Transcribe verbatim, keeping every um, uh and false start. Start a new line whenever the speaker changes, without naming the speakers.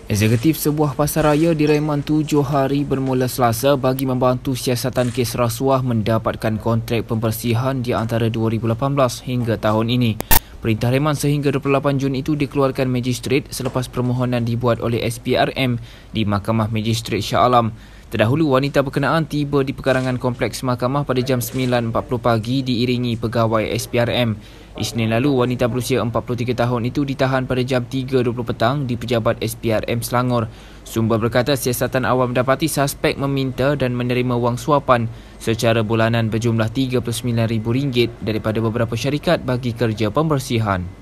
Eksekutif sebuah pasaraya direman tujuh hari bermula Selasa bagi membantu siasatan kes rasuah mendapatkan kontrak pembersihan di antara dua ribu lapan belas hingga tahun ini. Perintah reman sehingga dua puluh lapan Jun itu dikeluarkan Magistrate selepas permohonan dibuat oleh S P R M di Mahkamah Magistrate Shah Alam. Terdahulu, wanita berkenaan tiba di pekarangan kompleks mahkamah pada jam sembilan empat puluh pagi diiringi pegawai S P R M. Isnin lalu, wanita berusia empat puluh tiga tahun itu ditahan pada jam tiga dua puluh petang di pejabat S P R M Selangor. Sumber berkata siasatan awam mendapati suspek meminta dan menerima wang suapan secara bulanan berjumlah tiga puluh sembilan ribu ringgit daripada beberapa syarikat bagi kerja pembersihan.